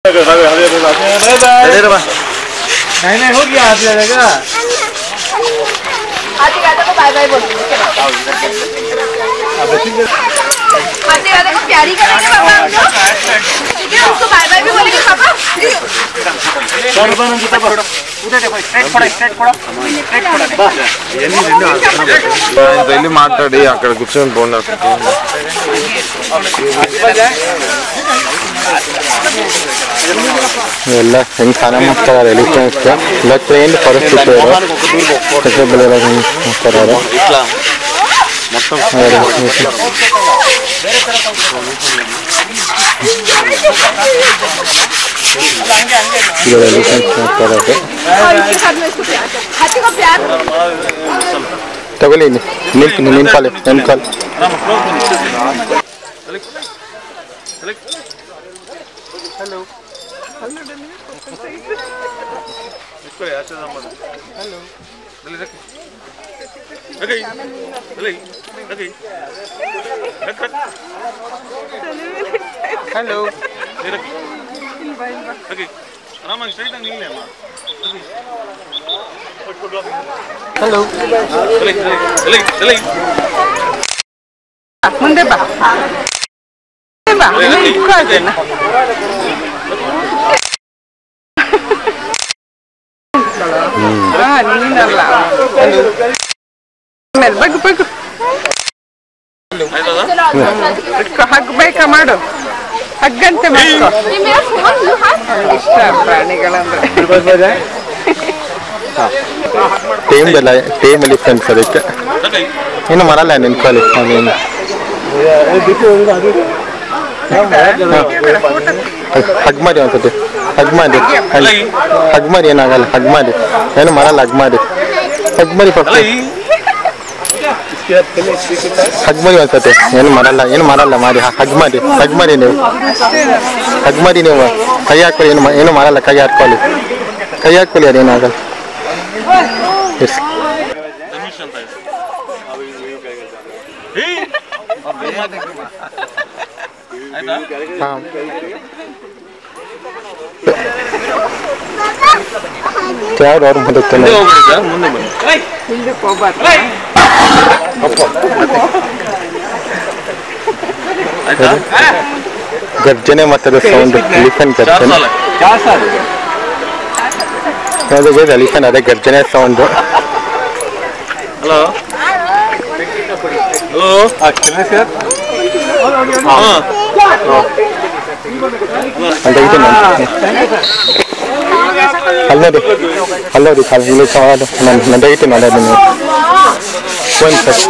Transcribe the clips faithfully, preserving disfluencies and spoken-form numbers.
नहीं नहीं हो गया हाथ लगेगा हाथी राजा को बाय बाय बोल हाथी राजा को प्यारी करेंगे पापा हम लोग ठीक है उसको बाय बाय भी बोलेंगे पापा उधर देखो स्ट्रेट पड़ा स्ट्रेट पड़ा स्ट्रेट पड़ा ಇಲ್ಲಿ ಮಾತಾಡಿ ಆ ಕಡೆ ಕೂತ್ಕೊಂಡು ಫೋನ್ ಎಲ್ಲ ಹೆಂಗೆ ಸ್ನಾನ ಮಾಡ್ತಾರೆ ಎಲಿಫೆಂಟ್ಸ್ ಎಲ್ಲ ಟ್ರೈನ್ ಪರಿಸ್ಥಿತಿ ಮಾಡ್ತಾರೆ ತಗೊಳ್ಳಿ ನಿಂತ್ ನಿಂತ್ಕೊಳ್ಳಿ ನಿಂತ್ಕೊಳ್ಳಿ हेलो हेलो इसको ऐसे नंबर हेलो ले रख ओके ले ओके रख हेलो ले रख ओके आराम से स्ट्रेट नहीं ले हेलो ले ले ले ಮುಂದೆ ಬಾ ಬಾ ನೀನು ಕಾದೇನಾ Ah, ನೀನಲ್ಲ ಮೇಲೆ ಬಗ್ಗು ಬಗ್ಗು ಹಗ್ಬೇಕಾ ಮಾಡು ಹಗ್ಗಂತೆ ಮಾಡ್ಕೊ ಇಷ್ಟ ಪ್ರಾಣಿಗಳಂದ್ರೆ ಟೀಮ್ ಎಲ್ಲ ಟೀಮ್ ಎಲಿಫೆಂಟ್ಸ್ ಅದಕ್ಕೆ ಇನ್ನು ಮರಲ್ಲ ನಿಂತ್ಕೊಳ್ಳಿ ಅದೇನು ಹಗ್ ಮಾಡಿ ಅನ್ಸುತ್ತೆ ಹಗ್ ಮಾಡಿ ಹಗ್ ಮಾಡಿ ಏನಾಗಲ್ಲ ಹಗ್ ಮಾಡಿ ಏನು ಮಾಡಲ್ಲ ಹಗ್ ಮಾಡಿ ಹಗ್ ಮಾಡಿ ಪಕ್ಕ ಹಗ್ ಮಾಡಿ ಅನ್ಸುತ್ತೆ ಏನು ಮಾಡಲ್ಲ ಏನು ಮಾಡಲ್ಲ ಮಾಡಿ ಹಗ್ ಮಾಡಿ ಹಗ್ ಮಾಡಿ ನೀವು ಹಗ್ ಮಾಡಿ ನೀವು ಕೈ ಹಾಕೊಳ್ಳಿ ಏನು ಏನು ಮಾಡಲ್ಲ ಕೈ ಹಾಕೊಳ್ಳಿ ಕೈ ಹಾಕೊಳ್ಳಿ ಅದೇನಾಗಲ್ಲ ಹಾಂ ಯಾರು ಅವ್ರು ಮುಂದಕ್ಕೆ ಗರ್ಜನೆ ಮತ್ತೆ ಸೌಂಡ್ ಎಲಿಫೆಂಟ್ ಗರ್ಜನೆ ಅದೇ ಎಲಿಫೆಂಟ್ ಅದೇ ಗರ್ಜನೆ ಸೌಂಡು ಹಲೋ ಹಲೋ ಸರ್ ಅಲ್ಲೋದಿ ಅಲ್ಲೋದಿ ಇಲ್ಲಿ ಸವಾಲು ನಾನು ನಂದೈತೀನಿ ಅಲ್ಲ ನೀವು ಒಂದು ಸರ್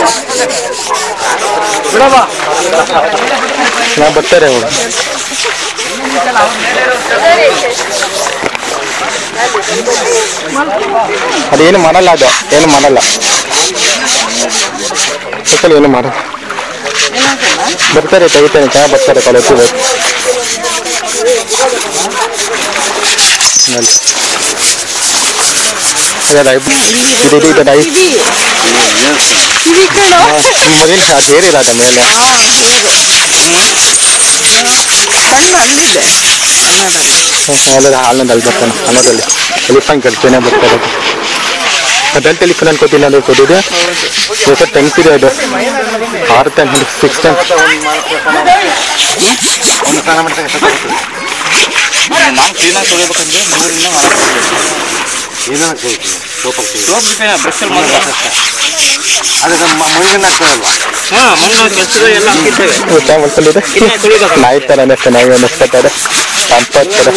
ನಾ ಬರ್ತಾರೆ ಅವರು ಅದೇನು ಮಾಡಲ್ಲ ಅದು ಏನು ಮಾಡಲ್ಲ ಏನು ಮಾಡಲ್ಲ ಬರ್ತಾರೆ ತೆಗಿತೇನೆ ಚೆನ್ನಾಗಿ ಬರ್ತಾರೆ ಕಾಲೇಜ್ ಮೊದಲಿನ ಸೇರಿಲ್ಲ ಮೇಲೆ ಹಾಲಿನಲ್ಲಿ ಬರ್ತಾನೆ ಅನ್ನೋದಲ್ಲಿ ಎಲಿಫೆಂಟ್ ಗರ್ಜನೆ ಬರ್ತಾರೆ ಅದೆಲ್ಲ ಎಲಿಫೆಂಟ್ ಅನ್ಕೋತೀನಿ ಅದು ಕೊಟ್ಟಿದೆ ಹೊಸ ಟೆಂತ್ ಇದೆ ಅದು ಆರು ಟೆನ್ ಸಿಕ್ಸ್ ಟೆನ್ ನಾನು ಕ್ಲೀನಾಗಿ ತೊಳಿಬೇಕಂದ್ರೆ ಮೂರಿಂದ ನಾಲ್ಕು ಬ್ರಷಲ್ಲಿ ಮಾತ್ರ ಅದಕ್ಕೆ ಮಣ್ಣಿನ ಹಾಕ್ತಾರಲ್ವಾ ಹಾಂ ಮಣ್ಣು ಕೆಸರು ಎಲ್ಲ ಹಾಕಿದ್ದೇವೆ ಊಟ ಮಾಡ್ಕೊಂಡಿದೆ ನಾಯಿ ಥರನೇ ಚೆನ್ನಾಗಿ ಅನ್ನಿಸ್ಕೊತಾರೆ ತಂಪಾಗ್ತಾರೆ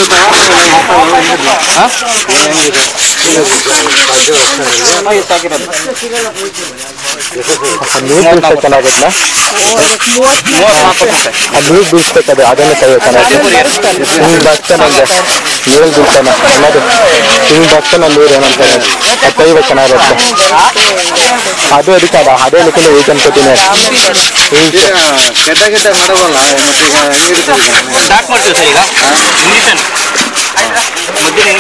ನೀರು ಬೀಳ್ತಾ ಚೆನ್ನಾಗಲ್ಲ ನೀರು ಬೀಳ್ಸ್ತದೆ ಅದನ್ನೇ ಕೈ ಚೆನ್ನಾಗಿ ಹಿಂಗೆ ಬರ್ತಾನೆ ಅಂದ್ರೆ ನೀರು ಬೀಳ್ತಾನೆ ಅನ್ನೋದು ಹಿಂಗೆ ಬರ್ತಾನೆ ನೀರು ಏನಂತಾರೆ ಅದು ಕೈವ ಚೆನ್ನಾಗಿರುತ್ತೆ ಅದು ಅದಕ್ಕೆ ಅದ ಅದೇ ಲೆಕ್ಕಲ್ಲಿ ಏಟ್ ಅನ್ಕೋತೀನಿ ಕೆಟ್ಟ ಕೆಟ್ಟ ಮಾಡಬಲ್ಲ ಮತ್ತೆ ಈಗ ಹೆಂಗಿರ್ತದೆ ಸ್ಟಾರ್ಟ್ ಮಾಡ್ತೀವಿ ಸರ್ ಈಗ ಇಂಜೆಕ್ಷನ್ ಮಧ್ಯೆ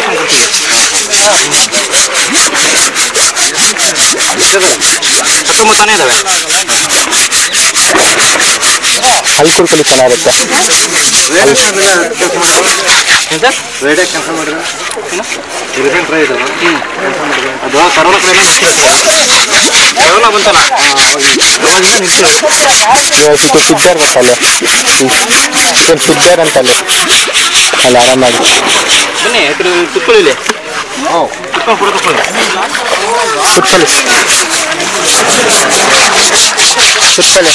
ಇಂಜೆಕ್ಷನ್ ಕೊಡ್ತೀವಿ ಹತ್ತೊಂಬತ್ತನೇ ಇದಾವೆ ಅಲ್ಲಿ ಕುಡ್ಕೊಳ್ಳಿ ಚೆನ್ನಾಗಿರುತ್ತೆ. ರೇಡಿಯಾಗಿ ಕೆಲಸ ಮಾಡಿದ್ರೆ ರೀಸೆಂಟ್ ರೈಡ್ ಅದು ಕರೋನಾ ಕಡೆ ಕರೋನಾ ಬಂತಲ್ಲ ಅವಾಗಿಂದ ನಿಂತಿದೆ. ಇದು ಸಿದ್ದಾರ್ ಗೊತ್ತಲ್ಲ, ಇದೊಂದು ಸಿದ್ದಾರ್ ಅಂತಲ್ಲಿ ಅಲ್ಲಿ ಆರಾಮಾಗಿ ಬನ್ನಿ ತುಪ್ಪಳಿಲಿ ಹ್ಞೂ ತುಪ್ಪ ಕೂಡ ತಗೊಳ್ಳಿ ಕುತ್ಕೊಳ್ಳಿ ಕುತ್ಕೊಳ್ಳಿ.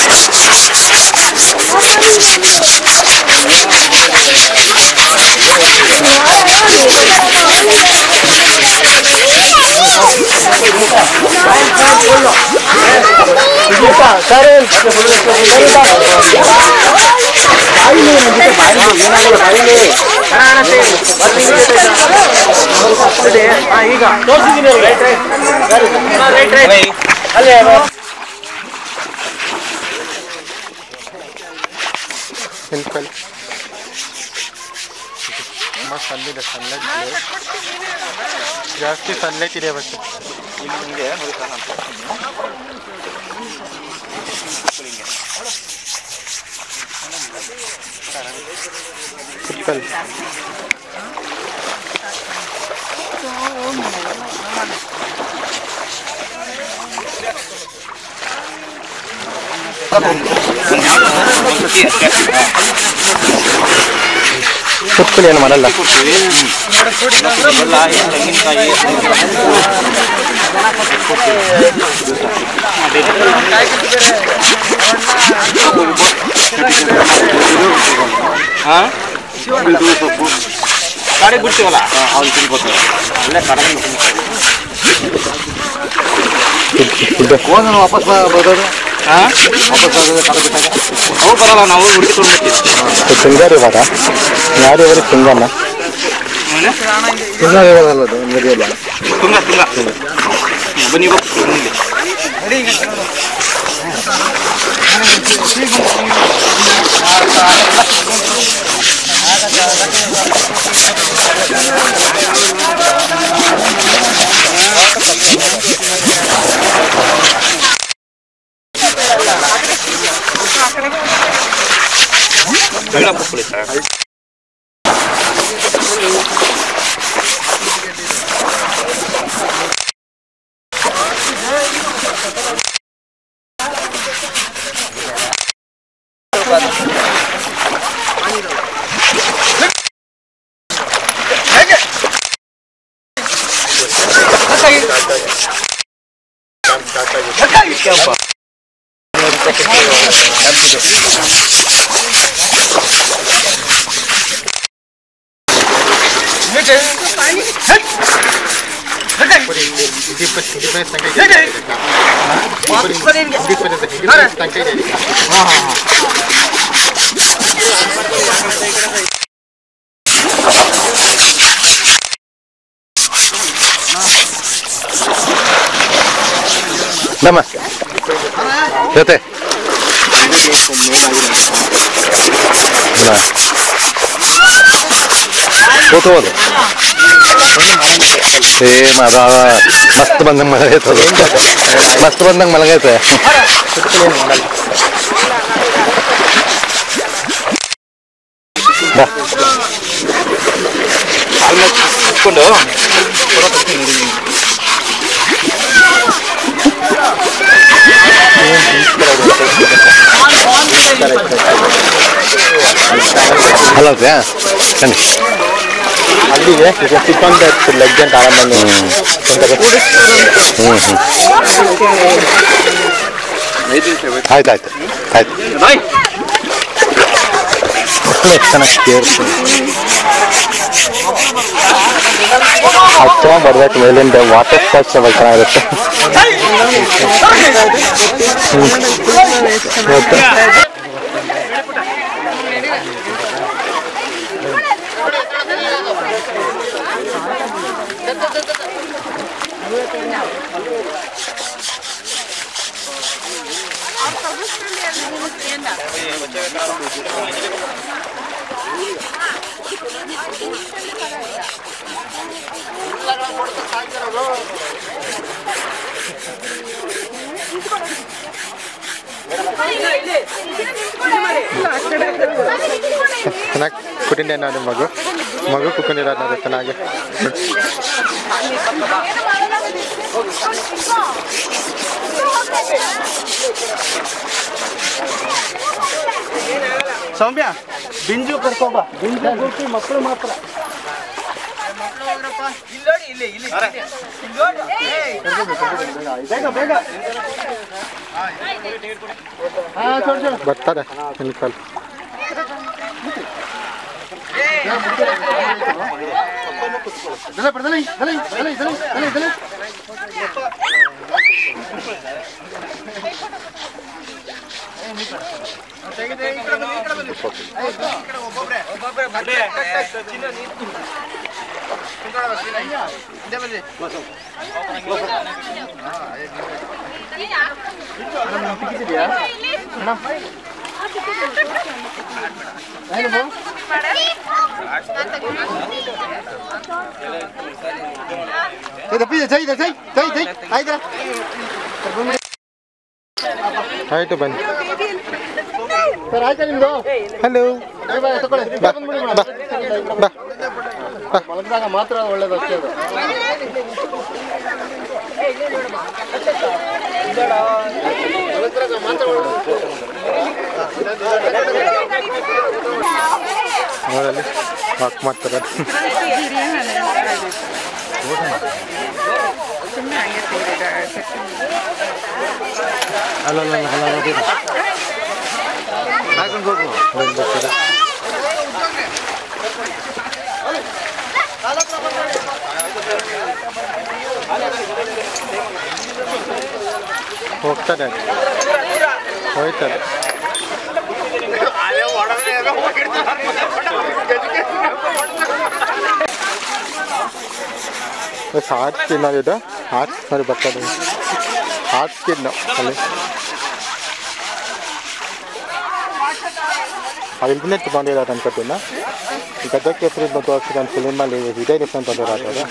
ಈಗ ತೋರಿಸಿದ್ದೀನಿ ರೈಟ್ ರೈಟ್ ರೈಟ್ ರೈಟ್ ಅಲ್ಲೇ ಸಿಂಪಲ್ ಸನ್ನಿದೆ ಸನ್ಲೈಟ್ ಜಾಸ್ತಿ ಸನ್ಲೈಟ್ ಇದೆ ಬಟ್ ಇಲ್ಲಿ ನಿಮಗೆ ನೋಡಿ ಸರ್ ನಾನು ಸಿಂಪಲ್ ಕುತ್ಕೊಳ್ಳಿ ಏನು ಮಾಡಲ್ಲ. ತೆಂಗಿನಕಾಯಿ ಹಾಂ ಸೊಪ್ಪು ಕಾಡಿ ಬಿಡ್ತೀವಲ್ಲ ಅವ್ರು ತಿನ್ಕೋತೀವಿ ಅಲ್ಲೇ ಕಡೆ ಹೋದ ವಾಪಸ್ ಬರೋದು. ಹಾಂ ವಾಪಸ್ ಬರೋದು ಕಡೆ ಬಿಟ್ಟಾಗ ಅವು ಬರೋಲ್ಲ, ನಾವು ಹುಡುಕಿಕೊಂಡು ಬರ್ತೀವಿ. ಸಿಂಗಾರ ಇವಾಗ ಯಾರು ಇವರು ಸಿಂಗನ್ನ ಸಿಂಗಾರ ಇವಾಗಲ್ಲ ಅದು ನದಿಯಲ್ಲ ತುಂಗ ತುಂಗ ಬನ್ನಿ ಕೊಡಿ ಸರ್. ನಮಸ್ತೆ ಜೊತೆ ಕೂತ್ಬೋದು ಸೇಮ್ ಅದ ಮಸ್ತ್ ಬಂದಂಗೆ ಮಲಗೈತೆ ಮಸ್ತ್ ಬಂದಂಗೆ ಮಲಗೈತೆ. ಇಟ್ಕೊಂಡು ಹಲೋದ್ಯಾ ಬನ್ನಿ ಅಲ್ಲಿಗೆ ಚಿಕ್ಕಂತ ಲೆಗ್ ಅಂತ ಆರಾಮ ಹ್ಞೂ ಹ್ಞೂ ಆಯ್ತು ಆಯ್ತು ಆಯ್ತು ಚೆನ್ನಾಗಿ ಕೇಳ್ತೀನಿ ಹತ್ತು ಬರ್ಬೇಕು ಮೇಲಿಂದ ವಾಟರ್ ಸ್ಪಾಟ್ಸ್ ಚೆನ್ನಾಗಿರುತ್ತೆ. ಮತ್ತೆ Hey, ಚೆನ್ನಾಗಿ ಕುಟಿಂಡೆ ನೋಡಿ ಮಗು ಮಗು ಕುತ್ಕೊಂಡಿರೋದು ನೋಡಿ ಚೆನ್ನಾಗಿ ಸೌಮ್ಯ ಬಿಂಜು ಕರ್ಕೊಂಬ ಬಿಂಜು ಗುರ್ತಿ ಮಕ್ಕಳು ಮಾತ್ರ ಬರ್ತಾರೆ ನಿಲ್ಕಲ್ ಆಯ್ತು ಬನ್ನಿ ಹಲೋ ಮಲಗಿದಾಗ ಮಾತ್ರ ಒಳ್ಳೇದು ಅಷ್ಟೇ ಅದು ನೋಡಲ್ಲಿ ವಾಕ್ ಮಾಡ್ತಾರೆ ಅಲ್ಲ ಅಲ್ಲ ಹೋಗ್ತಾರೆ ಹೋಯ್ತಾರೆ ಹಾಟ್ ಸ್ಕಿನ್ ಆಗಿದೆ ಹಾಟ್ ನೋಡಿ ಬರ್ತದೆ ಹಾಟ್ ಸ್ಕಿನ್ ಅಲ್ಲಿ ಅದು ಇಂಟರ್ನೆಟ್ ಬಂದಿರೋದು ಅನ್ಕೋತೀನಿ ಗದಗ ಕೇಸರಿ ಬಂದು ನನ್ನ ಫಿಲಿಮಲ್ಲಿ ಇದೇ ಡಿಫ್ರೆಂಟ್ ಬಂದಿರೋದು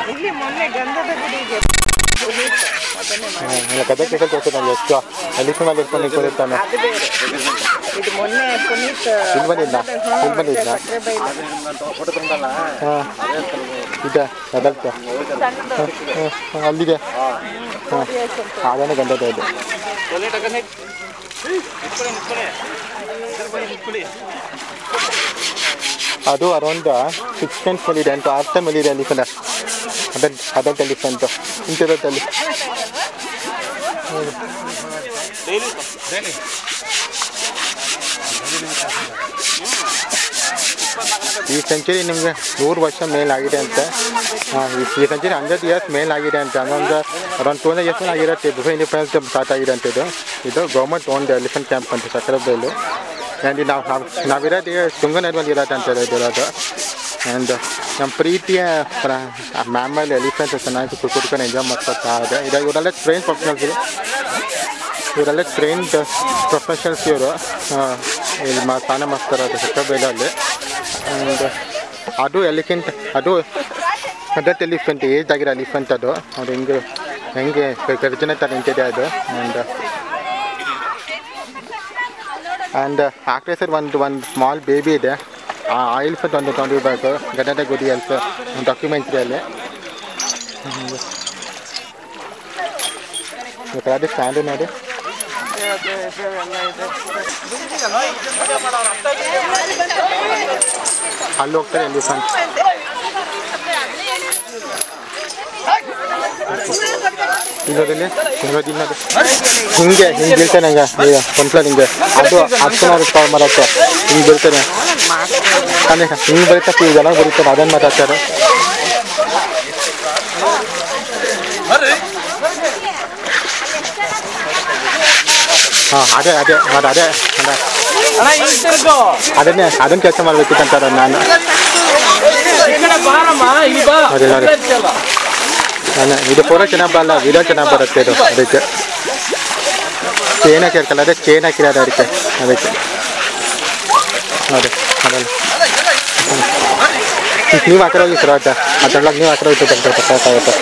ಗದಗ ಕೇಸರಿ ತೋರಿಸಿ ನಾನು ಎಷ್ಟು ಎಲಿಫೆಂಟಲ್ಲಿ ಇಟ್ಕೊಂಡು ನಿಂತ್ಕೊಂಡಿರ್ತಾನೆ ಇಲ್ಲಿ ಬಂದಿದ್ದ ಇಲ್ಲಿ ಬಂದಿದ್ದ ಹಾಂ ಇದೆ ಗದಗ ಅಲ್ಲಿದೆ ಹಾಂ ಅದನ್ನೇ ಗಂಧದ ಇದೆ ಅದು ಅರೌಂಡ್ ಸಿಕ್ಸ್ ಟೆನ್ಸ್ ಮೇಲೆ ಅಂತ ಆರು ಟೈಮ್ ಮೇಲೆ ಇದೆ ಎಲಿಫೆಂಟ್ ಅದರ್ ಅದರ್ ಎಲಿಫೆಂಟ್ ಇಂತಿರೋದಲ್ಲಿ ಈ ಸೆಂಚುರಿ ನಿಮಗೆ ನೂರು ವರ್ಷ ಮೇಲಾಗಿದೆ ಅಂತ ಹಾಂ ಈ ಸೆಂಚುರಿ ಹಂಡ್ರೆಡ್ ಇಯರ್ಸ್ ಮೇಲಾಗಿದೆ ಅಂತ ಹನ್ನೊಂದು ಅರೌಂಡ್ ಟೂ ಹಂಡ್ರೆಡ್ ಇಯರ್ಸ್ ಮೇಲೆ ಆಗಿರುತ್ತೆ ಬಿಫೋರ್ ಇಂಡಿಪೆಂಡೆನ್ಸ್ ಸ್ಟಾರ್ಟ್ ಆಗಿದೆ ಅಂತ ಇದು ಇದು ಗೌರ್ಮೆಂಟ್ ಓನ್ಡ್ ಎಲಿಫೆಂಟ್ ಕ್ಯಾಂಪ್ ಅಂತ ಸಕ್ಕರೆಬೈಲು ಆ್ಯಂಡ್ ನಾವು ನಾವು ನಾವಿರೋದು ಶೃಂಗನರ್ಮಲ್ಲಿ ಇರೋದು ಅಂತ ಇರೋದು ಆ್ಯಂಡ್ ನಮ್ಮ ಪ್ರೀತಿಯ ಮ್ಯಾಮಲ್ಲಿ ಎಲಿಫೆಂಟ್ಸ್ ಚೆನ್ನಾಗಿ ಕುತ್ಕೊಂಡು ಎಂಜಾಯ್ ಮಾಡ್ಕೊತಾ ಇದೆ ಇದು ಇವರೆಲ್ಲ ಟ್ರೈನ್ ಪ್ರೊಫೆಷನಲ್ಸ್ ಇವರೆಲ್ಲ ಟ್ರೈನ್ಡ್ ಪ್ರೊಫೆಷನಲ್ಸ್ ಇವರು ಇಲ್ಲಿ ಮಾ ಸ್ನಾನ ಮಾಡ್ತಾರೆ ಅದು ಸಕ್ಕರೆಬೈಲಲ್ಲಿ ಆ್ಯಂಡ್ ಅದು ಎಲಿಫೆಂಟ್ ಅದು ಅದರ್ ಎಲಿಫೆಂಟ್ ಏಜ್ ಆಗಿರೋ ಎಲಿಫೆಂಟ್ ಅದು ಅದು ಹೆಂಗೆ ಹೆಂಗೆ ಗರ್ಜನೆ ಥರ ನಿಂತಿದೆ ಅದು ಆ್ಯಂಡ್ ಆ್ಯಂಡ್ ಆ ಕಡೆ ಸರ್ ಒಂದು ಒಂದು ಸ್ಮಾಲ್ ಬೇಬಿ ಇದೆ ಆ ಎಲಿಫೆಂಟ್ ಒಂದು ತೊಗೊಂಡಿರ್ಬೇಕು ಗದದ ಗುಡಿ ಅಲ್ಸ ಡಾಕ್ಯುಮೆಂಟ್ರಿಯಲ್ಲಿ ಅದು ಸ್ಟ್ಯಾಂಡು ನೋಡಿ ಅಲ್ಲಿ ಹೋಗ್ತಾರೆ ಎಲಿಫೆಂಟ್ ಇಲ್ಲೋದಲ್ಲಿ ಇಲ್ಲೋದಿಲ್ಲದು ಹಿಂಗೆ ಹಿಂಗೆ ಬೀಳ್ತಾನೆ ಹಂಗೆ ಈಗ ಕೊಂಟ್ಲ ಹಿಂಗೆ ಅದು ಹತ್ತು ಕಾಲ್ ಬರುತ್ತೆ ಹಿಂಗೆ ಬೀಳ್ತಾನೆ ತಾನೇ ಹಿಂಗೆ ಬರುತ್ತೆ ಜನ ಬರೀತಾರೆ ಅದನ್ನು ಮಾತಾಡ್ತಾರೆ ಹಾಂ ಅದೇ ಅದೇ ಅದು ಅದೇ ಅದನ್ನೇ ಅದನ್ನು ಕೆಲಸ ಮಾಡಬೇಕಿತ್ತಂತಾರೆ ನಾನು ಅದೇ ನೋಡಿ ನಾನು ಇದು ಫೋಟೋ ಚೆನ್ನಾಗಿ ಬರಲ್ಲ ವಿಡಿಯೋ ಚೆನ್ನಾಗಿ ಬರುತ್ತೆ ಇದು ಅದಕ್ಕೆ ಚೇನ್ ಹಾಕಿರ್ಕಲ್ಲ ಅದೇ ಚೇನ್ ಹಾಕಿರೋದು ಅದಕ್ಕೆ ಅದಕ್ಕೆ ನೋಡಿ ಅದಲ್ಲ ನೀವು ಹಾಕಿರೋಗಿ ಸರ್ ಆಯ್ತಾ ಅದರೊಳಗೆ ನೀವು ಹಾಕಿರೋಗಿ ಸಾಕಾಗುತ್ತೆ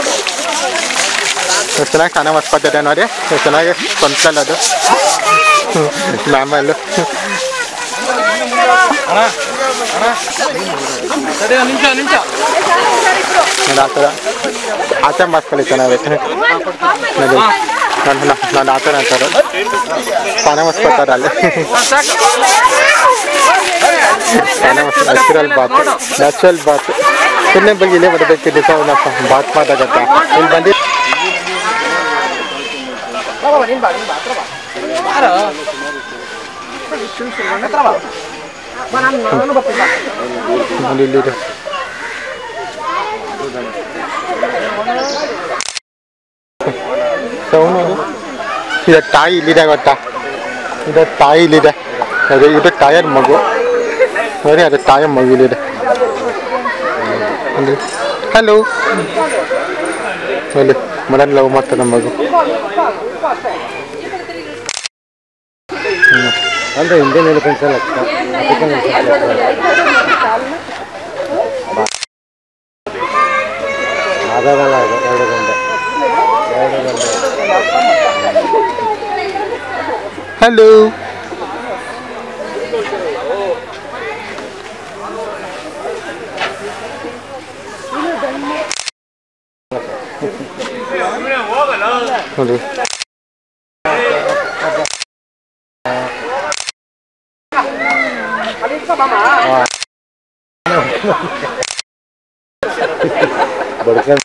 ಎಷ್ಟು ಚೆನ್ನಾಗಿ ಸ್ನಾನ ಮಾಡಿಸ್ಕೊತಿದ್ದೆ ನೋಡಿ ಎಷ್ಟು ಚೆನ್ನಾಗಿ ಕೊಂಡ್ಸಲ್ಲ ಅದು ಮ್ಯಾಮಲ್ಲು ನಿಮಿಷ ನಿಮಿಷ ನಾನು ಆ ಥರ ಆಚೆ ಮಾಡ್ಕೊಳ್ಳಿ ಚೆನ್ನಾಗೈತೆ ನಾನು ನಾನು ಆ ಥರ ಅಂತಾರೆ ಸ್ನಾನ ಮಾಡಿಸ್ಕೊತಾರೆ ಅಲ್ಲಿ ಸ್ನಾನ ಮಾಡಿಸ್ ನ್ಯಾಚುರಲ್ ಬಾತ್ ನ್ಯಾಚುರಲ್ ಬಾತ್ ಸುಮ್ಮನೆ ಬಗ್ಗೆ ಇಲ್ಲೇ ಬರಬೇಕಿದ್ದೆ ಸರ್ ನಪ್ಪ ಬಾತ್ ಮಾತಾಗತ್ತ ಇಲ್ಲಿ ಬಂದು ಇಲ್ಲಿದೆ ಸೌನು ಇದು ತಾಯಿ ಇಲ್ಲಿದೆ ಗೊತ್ತಾ ಇದು ತಾಯಿ ಇಲ್ಲಿದೆ ಅದೇ ಇದು ತಾಯರ್ ಮಗು ನೋಡಿ ಅದು ತಾಯ ಮಗು ಇಲ್ಲಿದೆ ಹಲೋ ಅಲ್ಲಿ ಮನೇಲಿ ಲವ್ ಮಾಡ್ತಾರೆ ಮಗು ಅಂದ್ರೆ ಇಂಡಿಯನ್ ಎಲಿಫೆಂಟ್ಸ್ ಎಲ್ಲ ಅದಾಗಲ್ಲ ಎರಡು ಗಂಟೆ ಎರಡು ಗಂಟೆ ಹಲೋ ನೋಡಿ ಬಡ್ಕೊಂಡು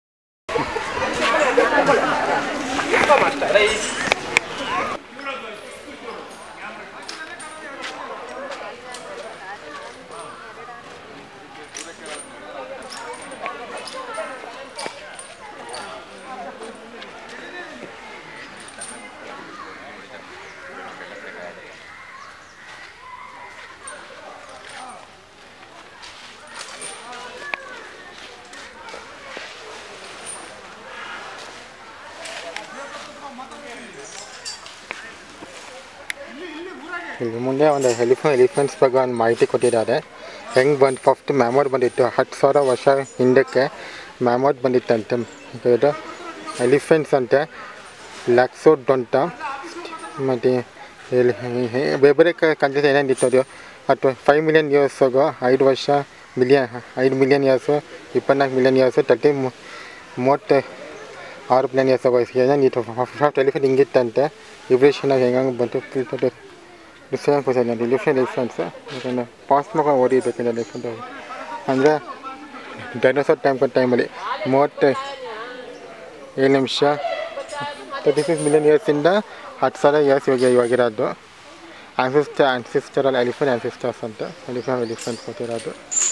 ಇಲ್ಲಿ ಮುಂದೆ ಒಂದು ಎಲಿಫೆಂಟ್ ಎಲಿಫೆಂಟ್ಸ್ ಬಗ್ಗೆ ಒಂದು ಮಾಹಿತಿ ಕೊಟ್ಟಿದ್ದಾರೆ ಹೆಂಗೆ ಬಂದು ಫಸ್ಟ್ ಮ್ಯಾಮೋಟ್ ಬಂದಿತ್ತು ಹತ್ತು ಸಾವಿರ ವರ್ಷ ಹಿಂದಕ್ಕೆ ಮ್ಯಾಮೋಟ್ ಬಂದಿತ್ತಂತೆ ಇದು ಎಲಿಫೆಂಟ್ಸ್ ಅಂತೆ ಲ್ಯಾಕ್ಸೋಡೊಂಟ ಮತ್ತು ಬೇರೆ ಬೇರೆ ಕಂಟ್ರೀಸ್ ಏನೇನಿತ್ತು ಅದು ಅಥವಾ ಫೈವ್ ಮಿಲಿಯನ್ ಇಯರ್ಸಾಗೋ ಐದು ವರ್ಷ ಮಿಲಿಯನ್ ಐದು ಮಿಲಿಯನ್ ಇಯರ್ಸು ಇಪ್ಪತ್ನಾಲ್ಕು ಮಿಲಿಯನ್ ಇಯರ್ಸು ತರ್ಟಿ ಮೂವತ್ತು ಆರು ಮಿಲಿಯನ್ ಇಯರ್ಸ್ ಆಗೋ ಏನೇನಿತ್ತು ಫಸ್ಟ್ ಎಲಿಫೆಂಟ್ ಹಿಂಗಿತ್ತಂತೆ ಇವ್ರೇಷನಾಗಿ ಹೆಂಗೆ ಬಂತು ತಿಳ್ಕೊಂಡು ಡಿಫ್ರೆಂಟ್ ಕ್ವಶನ್ ಡಿಫ್ರೆಂಟ್ ಡಿಫ್ರೆನ್ಸ್ ಯಾಕಂದರೆ ಪಾಸ್ ಮಾಡ್ಕೊಂಡು ಓದಿಬೇಕಂದ್ರೆ ಡಿಫ್ರೆಂಟ್ ಅಂದರೆ ಡೈನೋಸಾರ್ ಟೈಮ್ ಟೈಮಲ್ಲಿ ಮೂವತ್ತು ಏಳು ನಿಮಿಷ ತರ್ಟಿ ಸಿಕ್ಸ್ ಮಿಲಿಯನ್ ಇಯರ್ಸಿಂದ ಹತ್ತು ಸಾವಿರ ಇಯರ್ಸ್ ಇವಾಗ ಇವಾಗಿರೋದು ಆನ್ಸಿಸ್ಟರ್ ಆನ್ಸಿಸ್ಟರಲ್ ಎಲಿಫೆಂಟ್ ಆನ್ಸಿಸ್ಟರ್ಸ್ ಅಂತ ಎಲಿಫೆಂಟ್ ಎಲಿಫೆಂಟ್ಸ್ ಕೊಟ್ಟಿರೋದು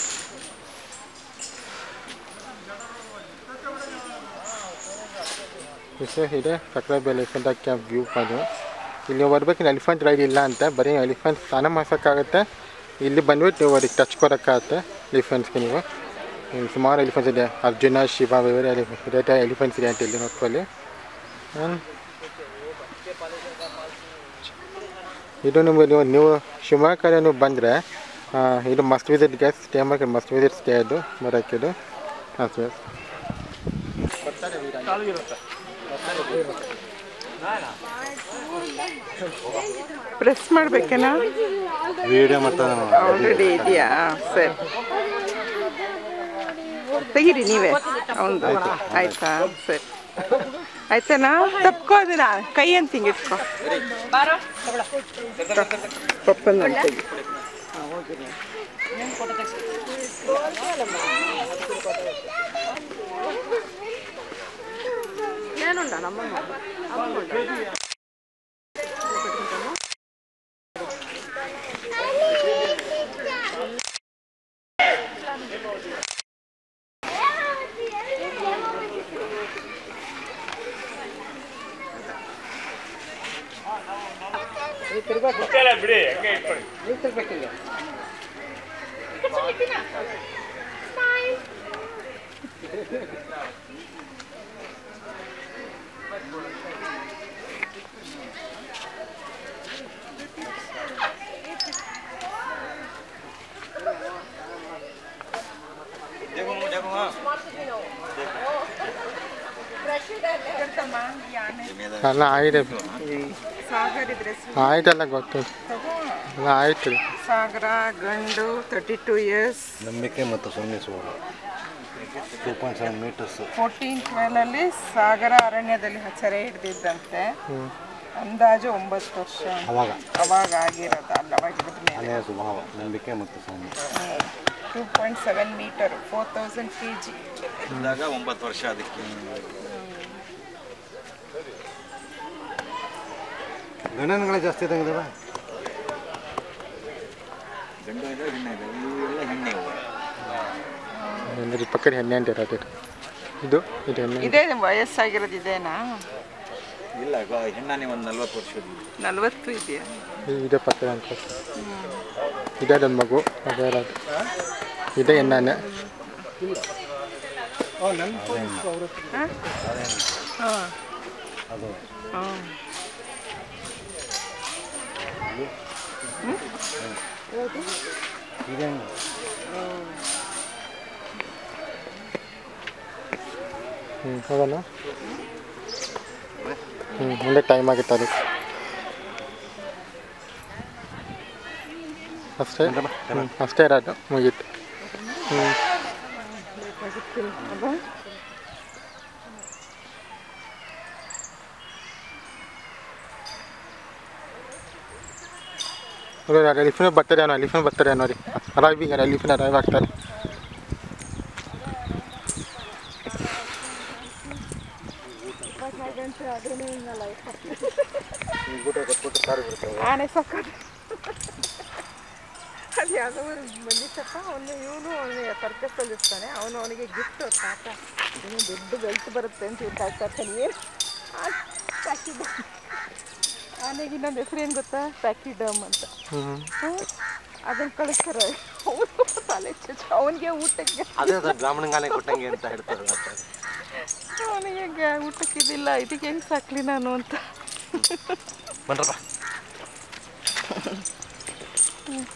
ವಿಷಯ ಇದೆ ಸಕ್ರಾಬ್ ಎಲಿಫೆಂಟ್ ಕ್ಯಾಂಪ್ ವ್ಯೂ ಅದು ಇಲ್ಲಿ ಬರ್ಬೇಕಿನ್ನು ಎಲಿಫೆಂಟ್ ರೈಡ್ ಇಲ್ಲ ಅಂತ ಬರೀ ಎಲಿಫೆಂಟ್ ಸ್ನಾನ ಮಾಡ್ಸೋಕ್ಕಾಗತ್ತೆ ಇಲ್ಲಿ ಬಂದ್ಬಿಟ್ಟು ನೀವು ಅವ್ರಿಗೆ ಟಚ್ ಕೊಡೋಕ್ಕಾಗತ್ತೆ ಎಲಿಫೆಂಟ್ಸ್ಗೆ ನೀವು ಇಲ್ಲಿ ಸುಮಾರು ಎಲಿಫೆಂಟ್ಸ್ ಇದೆ ಅರ್ಜುನ ಶಿವ ಬೇರೆ ಎಲಿಫೆಂಟ್ ಎಲಿಫೆಂಟ್ಸ್ ಇದೆ ಅಂತ ಇಲ್ಲಿ ನೋಡ್ಕೊಳ್ಳಿ ಇದು ನಿಮಗೆ ನೀವು ನೀವು ಶಿವಮೊಗ್ಗ ಕಡೆ ನೀವು ಬಂದರೆ ಇದು ಮಸ್ಟ್ ವಿಸಿಟ್ ಗ್ಯಾಸ್ ಸ್ಟೇ ಮಾಡಿ ಮಸ್ಟ್ ವಿಸಿಟ್ ಸ್ಟೇ ಅದು ಬರೋಕ್ಕಿದು ಹಾಂ ಸರ್ ಪ್ರೆಸ್ ಮಾಡ್ಬೇಕೇನಾ ವಿಡಿಯೋ ಮಾಡ್ತಾನೆ ಆಲ್ರೆಡಿ ಇದೆಯಾ ಸರಿ ತೆಗೀರಿ ನೀವೇ ಹೌದು ಆಯ್ತಾ ಸರಿ ಆಯ್ತಾನಾ ತಪ್ಕೋ ಅದನ್ನ ಕೈ ಅಂತ ಹಿಂಗೆ ಇಟ್ಕೋ ಪಪ್ಪನ ತೆಗಿ ಬಿಡಿ ಹಂಗೆ ಇಟ್ಕೊಳ್ಳಿ ಅಲ್ಲ ಆಯ್ತು ಸಾಗರ್ ಇದ್ರೆ ಆಯ್ತಲ್ಲ ಗೊತ್ತು ಆಯ್ತು ರೀ. ಸಾಗರ ಗಂಡು ತರ್ಟಿ ಟೂ ಇಯರ್ಸ್. ನಂಬಿಕೆ ಮತ್ತು ಸೋಮೇಶ್ವರ two point seven metres. Fourteen ಟ್ವೆಲ್ವಲ್ಲಿ ಸಾಗರ ಅರಣ್ಯದಲ್ಲಿ ಸೆರೆ ಹಿಡಿದಿದ್ದಂತೆ. ಅಂದಾಜು ಒಂಬತ್ತು ವರ್ಷ ಅವಾಗ ಅವಾಗ ಆಗಿರೋದು ಅಲ್ಲ ಅವಾಗಿರೋದು ಮೇಲೆ ಸ್ವಭಾವ ನಂಬಿಕೆ ಮತ್ತು ಸೌಮ್ಯ. Two point seven metre four thousand K G ಇದ್ದಾಗ ಒಂಬತ್ತು ವರ್ಷ ಅದಕ್ಕೆ. ಗಂಡನಗಳೇ ಜಾಸ್ತಿ ಇದ್ದಂಗಿದಾವ. ಗಂಡು ಇದೆ ಹೆಣ್ಣೆ ಇದೆ. ಇವೆಲ್ಲ ಹೆಣ್ಣೆ ಇವು. ಅಂದರೆ ಪಕ್ಕದ ಹೆಣ್ಣೆ ಅಂತ ಇರೋದು ಇದು ಇದು ಹೆಣ್ಣೆ. ಇದೇ ವಯಸ್ಸಾಗಿರೋದು ಇದೇನಾ? ಇಲ್ಲ ಹೆಣ್ಣಾನೆ ಒಂದು ನಲ್ವತ್ತು ವರ್ಷದ. ನಲ್ವತ್ತು ಇದೆಯಾ? ಇದೇ ಪಕ್ಕದ ಅಂತ ಇದೇ ನನ್ನ ಮಗು ಅದೇ ಇರೋದು. ಇದೇ ಹೆಣ್ಣಾನೆ. ಅದು ಇದೆ. ಹ್ಞೂ ಹೋಗೋಣ. ಹ್ಞೂ ಮುಂದೆ ಟೈಮ್ ಆಗಿತ್ತು ಅದಕ್ಕೆ ಅಷ್ಟೇ. ಹ್ಞೂ ಅಷ್ಟೇ ಇರೋದು ಮುಗೀತು. ಹ್ಞೂ ಲಿಫ್ಟ್ ಬರ್ತಾರೆ ಅನ್ನೋ ಲಿಫ್ಟ್ ಬರ್ತಾರೆ ಅನ್ನೋ ರೀ ಅರೈವಿಂಗ್ ಲಿಫ್ಟ್ ಅರೈವ್ ಆಗ್ತಾರೆ. ಆನೆ ಸಾಕೋದು ಅದು ಯಾವುದೋ ಬಂದಿತ್ತಪ್ಪ. ಅವನು ಇವನು ಅವನು ಸರ್ಕಸ್ಸಲ್ಲಿ ಇರ್ತಾನೆ. ಅವನು ಅವನಿಗೆ ಗಿಫ್ಟ್ ತಾತ ಇನ್ನೂ ದೊಡ್ಡ ಬೆಲ್ಟ್ ಬರುತ್ತೆ ಅಂತ ಇವ್ರು ಕಾಯ್ತಾನೆ. ಏನು ಪ್ಯಾಕಿಡ್ ಆನೆಗೆ ಇನ್ನೊಂದು ಹೆಸರು ಏನು ಗೊತ್ತಾ? ಪ್ಯಾಕಿಡಮ್ ಅಂತ. ಅದನ್ನು ಕಳಿಸ್ತಾರೆ. ಅವನು ತಲೆ ಚುಚ್ಚ ಅವನಿಗೆ ಊಟಕ್ಕೆ ಬ್ರಾಹ್ಮಣಗಾನೆ ಕೊಟ್ಟಂಗೆ ಅಂತ ಹೇಳ್ತಾರೆ. ಅವನಿಗೆ ಊಟಕ್ಕೆ ಇದಿಲ್ಲ, ಇದಕ್ಕೆ ಹೆಂಗೆ ಸಾಕ್ಲಿ ನಾನು ಅಂತ. ಬನ್ರಪ್ಪ.